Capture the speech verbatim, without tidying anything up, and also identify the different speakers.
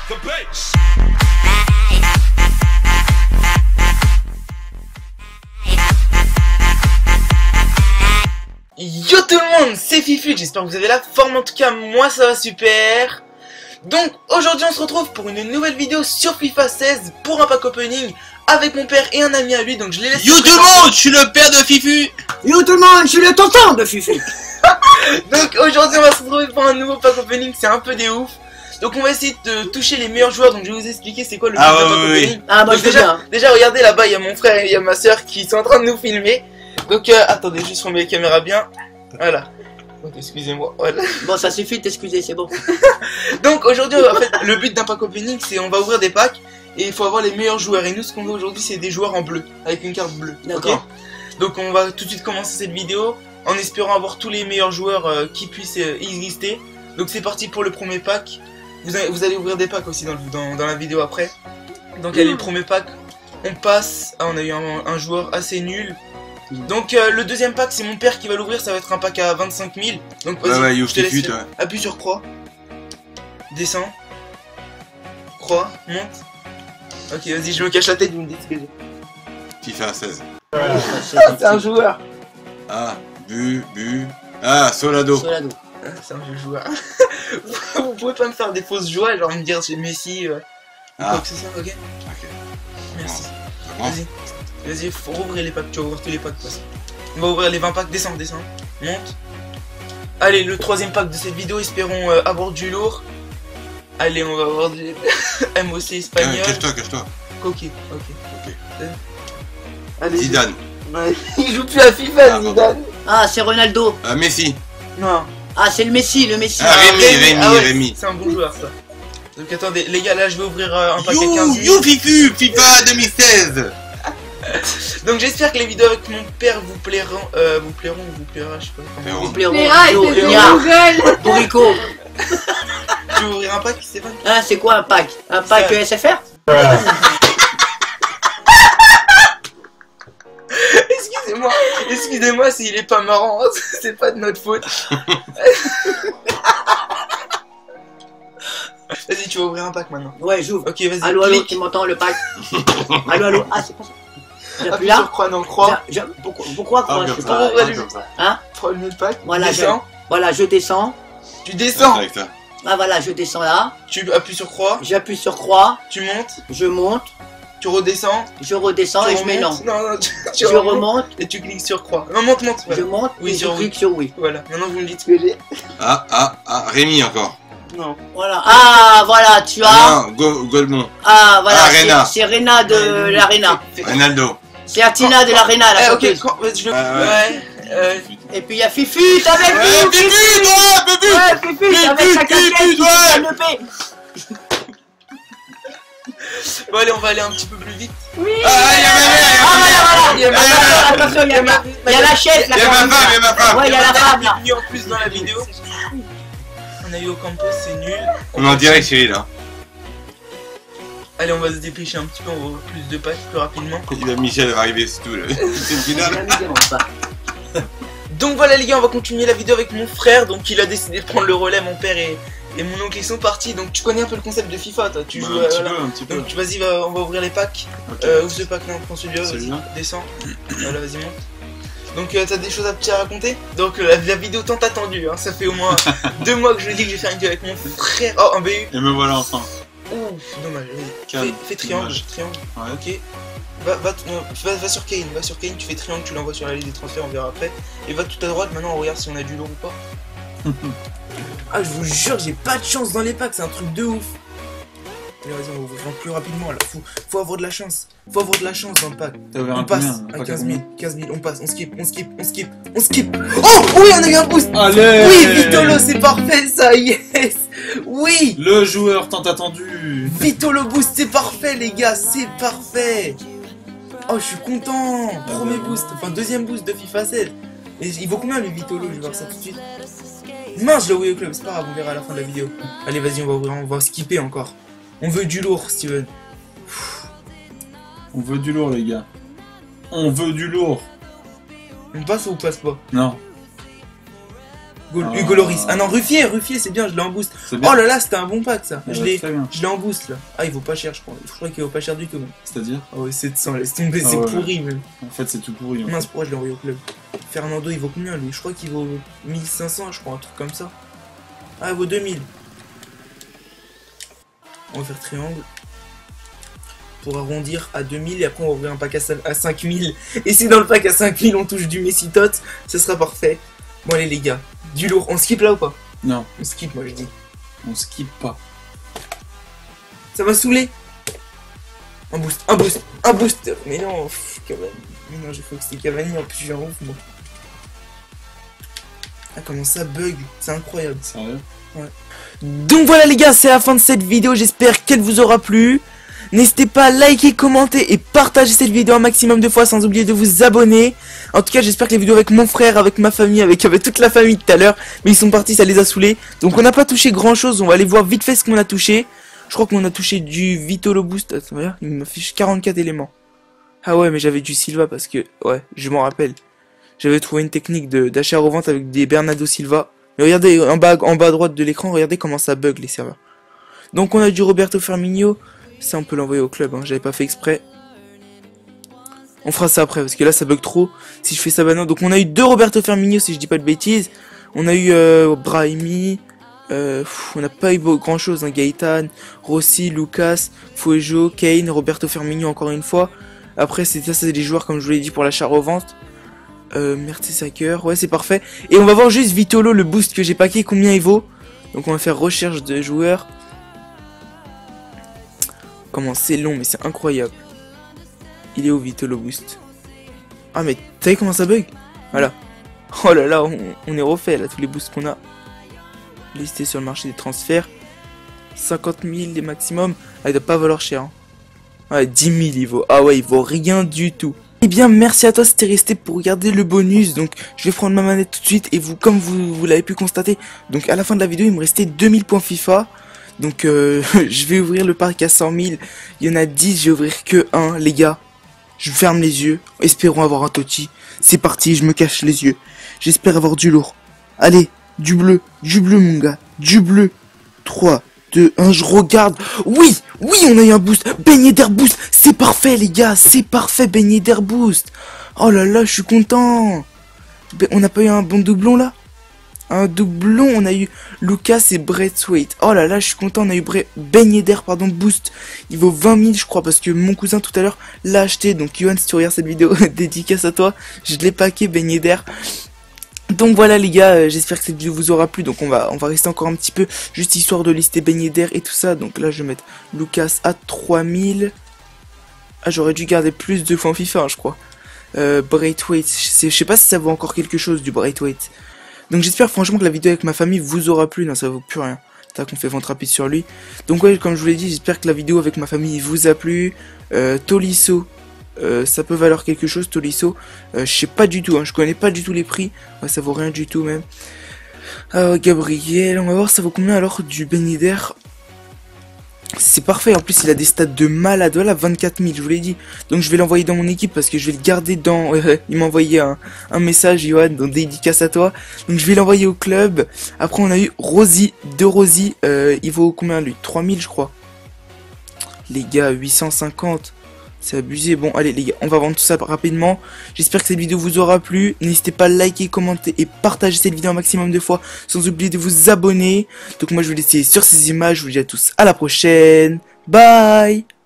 Speaker 1: the bass.
Speaker 2: Yo tout le monde, c'est Fifu, j'espère que vous avez la forme, en tout cas moi ça va super. Donc aujourd'hui on se retrouve pour une nouvelle vidéo sur FIFA seize pour un pack opening avec mon père et un ami à lui, donc je les laisse.
Speaker 3: Yo tout le monde, je suis le père de Fifu.
Speaker 4: Yo tout le monde, je suis le tonton de Fifu.
Speaker 2: Donc aujourd'hui on va se retrouver pour un nouveau pack opening, c'est un peu des ouf. Donc on va essayer de toucher les meilleurs joueurs, donc je vais vous expliquer c'est quoi le
Speaker 3: ah,
Speaker 2: but
Speaker 3: ouais,
Speaker 2: d'un pack
Speaker 3: oui,
Speaker 2: opening.
Speaker 4: Ah moi
Speaker 2: Donc,
Speaker 4: je veux
Speaker 2: déjà,
Speaker 4: bien.
Speaker 2: déjà regardez là-bas, il y a mon frère et il y a ma soeur qui sont en train de nous filmer. Donc euh, attendez, juste remets les caméras bien. Voilà. Donc excusez-moi, voilà.
Speaker 4: Bon ça suffit de t'excuser, c'est bon.
Speaker 2: Donc aujourd'hui en fait le but d'un pack opening c'est on va ouvrir des packs et il faut avoir les meilleurs joueurs, et nous ce qu'on veut aujourd'hui c'est des joueurs en bleu, avec une carte bleue.
Speaker 4: D'accord.
Speaker 2: Ok. Donc on va tout de suite commencer cette vidéo en espérant avoir tous les meilleurs joueurs euh, qui puissent euh, exister. Donc c'est parti pour le premier pack. Vous allez, vous allez ouvrir des packs aussi dans, le, dans, dans la vidéo après. Donc allez, le premier pack, on passe. Ah, on a eu un, un joueur assez nul. Donc euh, le deuxième pack c'est mon père qui va l'ouvrir, ça va être un pack à vingt-cinq mille. Donc vas-y,
Speaker 3: Ouais, ouais, yo,
Speaker 2: je te laisse.
Speaker 3: Fifu, toi.
Speaker 2: Appuie sur croix. Descends. Croix, monte. Ok, vas-y, je me cache la tête, vous me dites ce que j'ai.
Speaker 3: FIFA seize.
Speaker 2: C'est un joueur.
Speaker 3: Ah, bu, bu. Ah, Solado.
Speaker 4: Solado.
Speaker 2: Ah, c'est un vieux joueur. Vous pouvez pas me faire des fausses joies, genre me dire j'ai Messi. Euh,
Speaker 3: Ah.
Speaker 2: Quoi que ce soit, ok.
Speaker 3: Ok.
Speaker 2: Merci.
Speaker 3: Bon.
Speaker 2: Vas-y. Vas-y, faut rouvrir les packs, tu vas ouvrir tous les packs de toute façon. On va ouvrir les vingt packs, descends, descends. Monte. Allez, le troisième pack de cette vidéo, espérons euh, avoir du lourd. Allez, on va avoir du M O C espagnol.
Speaker 3: Euh, cache-toi, cache-toi.
Speaker 2: Coquet, ok.
Speaker 3: Ok.
Speaker 2: Allez.
Speaker 3: Zidane.
Speaker 2: Ouais, il joue plus à FIFA,
Speaker 3: Ah,
Speaker 2: Zidane.
Speaker 4: Ah c'est Ronaldo.
Speaker 3: Euh, Messi.
Speaker 2: Non.
Speaker 4: Ah c'est le Messi, le Messi.
Speaker 3: Ah, Rémi, Rémi,
Speaker 2: ah ouais,
Speaker 3: Rémi.
Speaker 2: C'est un bon joueur ça. Donc attendez, les gars, là je vais ouvrir euh, un pack à
Speaker 3: Yo,
Speaker 2: quinze mille.
Speaker 3: yo Fifu, FIFA deux mille seize.
Speaker 2: Donc j'espère que les vidéos avec mon père vous plairont, euh, vous plairont, vous plaira, je sais pas comment.
Speaker 3: Plairont.
Speaker 4: Vous plairont.
Speaker 5: Léa
Speaker 4: Yo,
Speaker 5: était
Speaker 4: Léa.
Speaker 5: Google.
Speaker 4: Bourrico.
Speaker 2: Tu veux ouvrir un pack, c'est pas.
Speaker 4: Ah c'est quoi un pack? Un pack
Speaker 2: Ça.
Speaker 4: S F R?
Speaker 2: Excusez-moi, excusez-moi s'il est pas marrant, c'est pas de notre faute. Vas-y, tu vas ouvrir un pack maintenant.
Speaker 4: Ouais j'ouvre.
Speaker 2: Ok, vas-y.
Speaker 4: Allo allo,
Speaker 2: clique.
Speaker 4: tu m'entends le pack? Allo allo. Ah c'est pas ça. J'appuie
Speaker 2: Appuie
Speaker 4: là.
Speaker 2: sur croix, non, croix.
Speaker 4: J'a- j'a- Pourquoi, pourquoi
Speaker 3: Ah,
Speaker 4: quoi?
Speaker 3: comme
Speaker 4: Je sais
Speaker 3: ça,
Speaker 4: pas.
Speaker 2: ouvrir
Speaker 3: ah,
Speaker 2: lui.
Speaker 3: comme ça.
Speaker 4: Hein?
Speaker 2: Premier pack.
Speaker 4: Voilà,
Speaker 2: Descends.
Speaker 4: Voilà je descends.
Speaker 2: Tu descends.
Speaker 3: Avec ça.
Speaker 4: Ah voilà je descends là.
Speaker 2: Tu appuies sur croix.
Speaker 4: J'appuie sur croix.
Speaker 2: Tu montes.
Speaker 4: Je monte.
Speaker 2: Tu redescends.
Speaker 4: Je redescends
Speaker 2: tu
Speaker 4: et je mets non.
Speaker 2: remontes. Non, non, tu, tu
Speaker 4: Je
Speaker 2: remontes.
Speaker 4: remonte.
Speaker 2: Et tu cliques sur croix. Non, monte, monte. Voilà.
Speaker 4: Je monte
Speaker 2: Oui,
Speaker 4: et je
Speaker 2: sur oui.
Speaker 4: clique sur oui.
Speaker 2: Voilà. Maintenant, vous me dites ce que j'ai.
Speaker 3: Ah, ah, ah, Rémi encore.
Speaker 2: Non.
Speaker 4: Voilà. Ah voilà, tu as.
Speaker 3: Non, Go- Goldmont.
Speaker 4: Ah voilà,
Speaker 3: Ah,
Speaker 4: c'est-
Speaker 3: Rena.
Speaker 4: c'est Rena de l'Arena.
Speaker 2: Fais- fais-
Speaker 3: Ronaldo.
Speaker 4: C'est Artina de l'Arena, la
Speaker 2: Eh, ok,
Speaker 4: chanteuse.
Speaker 2: quand, vas-y, je le.
Speaker 3: Ah, ouais.
Speaker 2: Ouais. euh,
Speaker 4: Et puis il y a Fifu, t'as avec
Speaker 3: Ouais,
Speaker 4: Fifu.
Speaker 3: Fifu, toi, Fifu.
Speaker 4: Ouais, Fifu, t'as avec
Speaker 3: Fifu,
Speaker 4: sa casquette
Speaker 3: Fifu,
Speaker 4: qui
Speaker 3: ouais.
Speaker 4: fait le P.
Speaker 2: Bon, allez, on va aller un petit peu plus vite.
Speaker 5: Oui.
Speaker 3: Ah, il y a ma mère,
Speaker 4: Ah voilà, voilà.
Speaker 2: Il y a ma-
Speaker 4: Attention, attention, il y a ma- il y a la chef, la
Speaker 3: il y a ma
Speaker 4: caméra.
Speaker 3: femme, il y a ma femme.
Speaker 4: Ouais, il y a la femme là.
Speaker 2: Bienvenue en plus dans la vidéo. On a eu au campus, c'est nul.
Speaker 3: On est en direct, chérie, là.
Speaker 2: Allez, on va se dépêcher un petit peu, on va ouvrir plus de packs plus rapidement.
Speaker 3: Il a Michel va arriver, c'est tout, là. C'est le final.
Speaker 2: Donc voilà les gars, on va continuer la vidéo avec mon frère. Donc il a décidé de prendre le relais, mon père et, et mon oncle ils sont partis. Donc tu connais un peu le concept de FIFA toi, tu
Speaker 6: Bah,
Speaker 2: joues
Speaker 6: un
Speaker 2: à-
Speaker 6: petit
Speaker 2: voilà.
Speaker 6: peu, un petit peu.
Speaker 2: Donc tu- vas-y, va- on va ouvrir les packs.
Speaker 6: Ok.
Speaker 2: Euh, ouvre ce pack là, on prend celui-là, vas-y,
Speaker 6: Celui-là.
Speaker 2: descends. Voilà, vas-y, monte. Donc euh, t'as des choses à petit à raconter. Donc euh, la, la vidéo tant attendue, hein. Ça fait au moins deux mois que je dis que je vais faire une vidéo avec mon frère. Oh, un B U.
Speaker 6: Et me voilà enfin.
Speaker 2: Ouf, dommage, vas-y.
Speaker 6: Calme,
Speaker 2: Fais, fais triangle,
Speaker 6: dommage.
Speaker 2: triangle.
Speaker 6: Ouais.
Speaker 2: Ok. Va, va, non, va, va sur Kane, va sur Kane, tu fais triangle, tu l'envoies sur la liste des transferts, on verra après. Et va tout à droite, maintenant on regarde si on a du lourd ou pas. Ah, je vous jure, j'ai pas de chance dans les packs, c'est un truc de ouf. Allez, vas-y, on va ouvrir plus rapidement là. Faut, faut avoir de la chance. Faut avoir de la chance dans le pack.
Speaker 6: T'as ouvert
Speaker 2: On
Speaker 6: un
Speaker 2: passe
Speaker 6: combien, un
Speaker 2: à
Speaker 6: pack
Speaker 2: quinze
Speaker 6: combien
Speaker 2: mille, quinze mille, on passe, on skip, on skip, on skip, on skip. Oh oui, on a eu un boost.
Speaker 6: Allez.
Speaker 2: Oui, Vitolo, c'est parfait ça, yes. Oui.
Speaker 6: Le joueur tant attendu.
Speaker 2: Vitolo boost, c'est parfait les gars, c'est parfait. Oh, je suis content. Premier boost, enfin deuxième boost de FIFA seize. Et il vaut combien le Vitolo? Je vais voir ça tout de suite. Mince, je l'ai envoyé au club, c'est pas grave, on verra à la fin de la vidéo. Allez, vas-y, on va ouvrir, on va skipper encore. On veut du lourd, Steven.
Speaker 6: On veut du lourd, les gars. On veut du lourd.
Speaker 2: On passe ou on passe pas?
Speaker 6: Non.
Speaker 2: Hugo,
Speaker 6: Ah.
Speaker 2: Hugo Loris. Ah non, Ruffier, Ruffier, c'est bien, je l'ai en boost.
Speaker 6: C'est bien.
Speaker 2: Oh là là, c'était un bon pack ça.
Speaker 6: Ouais,
Speaker 2: Je l'ai
Speaker 6: très bien.
Speaker 2: je l'ai en boost là. Ah, il vaut pas cher, je crois. Je crois qu'il vaut pas cher du tout même.
Speaker 6: C'est-à-dire
Speaker 2: Ah ouais, sept cents, laisse tomber,
Speaker 6: Ah
Speaker 2: c'est
Speaker 6: ouais.
Speaker 2: pourri même.
Speaker 6: En fait, c'est tout pourri. en
Speaker 2: Mince,
Speaker 6: fait.
Speaker 2: pourquoi je l'ai envoyé au club? Fernando, il vaut combien lui? Je crois qu'il vaut mille cinq cents, je crois, un truc comme ça. Ah, il vaut deux mille. On va faire triangle. Pour arrondir à deux mille et après on va ouvrir un pack à cinq mille. Et si dans le pack à cinq mille on touche du Messi Tot, ce sera parfait. Bon, allez les gars, du lourd. On skip là ou pas?
Speaker 6: Non,
Speaker 2: On skip, moi je dis.
Speaker 6: on skip pas.
Speaker 2: Ça m'a saoulé. Un boost, un boost, un boost. Mais non, pff, Cavani. Mais non, j'ai cru que c'était Cavani, en plus je suis un ouf moi. Ah, comment ça bug? C'est incroyable.
Speaker 6: Sérieux?
Speaker 2: Donc voilà les gars, c'est la fin de cette vidéo, j'espère qu'elle vous aura plu. N'hésitez pas à liker, commenter et partager cette vidéo un maximum de fois sans oublier de vous abonner. En tout cas, j'espère que les vidéos avec mon frère, avec ma famille, avec, avec toute la famille tout à l'heure, mais ils sont partis, ça les a saoulés. Donc on n'a pas touché grand chose, on va aller voir vite fait ce qu'on a touché. Je crois qu'on a touché du Vitolo Boost, attends, regarde, il m'affiche quarante-quatre éléments. Ah ouais, mais j'avais du Silva parce que, ouais, je m'en rappelle. J'avais trouvé une technique de d'achat-revente avec des Bernardo Silva. Mais regardez, en bas, en bas à droite de l'écran, regardez comment ça bug les serveurs. Donc on a du Roberto Firmino. Ça on peut l'envoyer au club, hein. J'avais pas fait exprès. On fera ça après parce que là ça bug trop. Si je fais ça maintenant. Donc on a eu deux Roberto Firmino si je dis pas de bêtises. On a eu euh, Brahimi. Euh, pff, on n'a pas eu grand chose, hein. Gaëtan, Rossi, Lucas, Fuejo, Kane, Roberto Firmino encore une fois. Après c'est ça, c'est des joueurs comme je vous l'ai dit pour l'achat-revente. Euh, Mertesacker, ouais c'est parfait. Et on va voir juste Vitolo, le boost que j'ai packé, combien il vaut. Donc on va faire recherche de joueurs. Comment c'est long, mais c'est incroyable. Il est où Vitolo boost? Ah mais t'as vu comment ça bug? Voilà. Oh là là, on, on est refait là, tous les boosts qu'on a. Listé sur le marché des transferts. cinquante mille les maximum. Ah il doit pas valoir cher. Hein. Ouais, dix mille il vaut. Ah ouais, il vaut rien du tout. Eh bien merci à toi si t'es resté pour regarder le bonus. Donc je vais prendre ma manette tout de suite. Et vous, comme vous, vous l'avez pu constater, donc à la fin de la vidéo il me restait deux mille points FIFA. Donc euh, je vais ouvrir le parc à cent mille. Il y en a dix, je vais ouvrir que un les gars. Je ferme les yeux. Espérons avoir un Totti. C'est parti, je me cache les yeux. J'espère avoir du lourd. Allez, du bleu, du bleu mon gars. Du bleu. trois, deux, un, je regarde. Oui, oui on a eu un boost. Beignet d'air boost. C'est parfait les gars, c'est parfait beignet d'air boost. Oh là là, je suis content. On n'a pas eu un bon doublon là? Un doublon, on a eu Lucas et Braithwaite. Oh là là, je suis content, on a eu Bre Beignet d'air, pardon, boost. Il vaut vingt mille, je crois, parce que mon cousin tout à l'heure l'a acheté. Donc, Yohan, si tu regardes cette vidéo, dédicace à toi. Je l'ai packé, Beignet d'air. Donc voilà les gars, euh, j'espère que cette vidéo vous aura plu. Donc on va on va rester encore un petit peu, juste histoire de lister Beignet d'air et tout ça. Donc là, je vais mettre Lucas à trois mille. Ah, j'aurais dû garder plus de points FIFA, hein, je crois. Euh, Braithwaite, je sais pas si ça vaut encore quelque chose du Braithwaite. Donc j'espère franchement que la vidéo avec ma famille vous aura plu. Non, ça vaut plus rien. Tac, on fait vente rapide sur lui. Donc ouais, comme je vous l'ai dit, j'espère que la vidéo avec ma famille vous a plu. Euh, Tolisso, euh, ça peut valoir quelque chose, Tolisso. Euh, je sais pas du tout, hein, je connais pas du tout les prix. Ouais, ça vaut rien du tout même. Euh, Gabriel, on va voir ça vaut combien alors du Beignet d'air. C'est parfait, en plus il a des stats de malade, voilà vingt-quatre mille, je vous l'ai dit. Donc je vais l'envoyer dans mon équipe parce que je vais le garder dans... il m'a envoyé un, un message, Johan, donc dédicace à toi. Donc je vais l'envoyer au club. Après on a eu Rosy, de Rosy, euh, il vaut combien lui? trois mille je crois. Les gars, huit cent cinquante. C'est abusé. Bon, allez les gars, on va vendre tout ça rapidement. J'espère que cette vidéo vous aura plu. N'hésitez pas à liker, commenter et partager cette vidéo un maximum de fois. Sans oublier de vous abonner. Donc moi je vous laisse sur ces images. Je vous dis à tous à la prochaine. Bye.